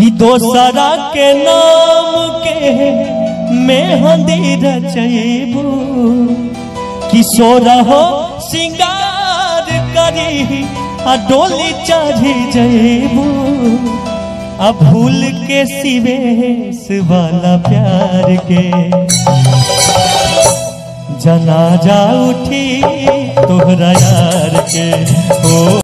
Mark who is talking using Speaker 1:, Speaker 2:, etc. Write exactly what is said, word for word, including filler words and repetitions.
Speaker 1: कि दोसरा के नाम के मेहंदी रचैबू कि सोरा हो सिंगार करी आ डोली चढ़ी जैबू आ भूल के सिवेश वाला प्यार के जनाजा उठी तोहरा यार के ओ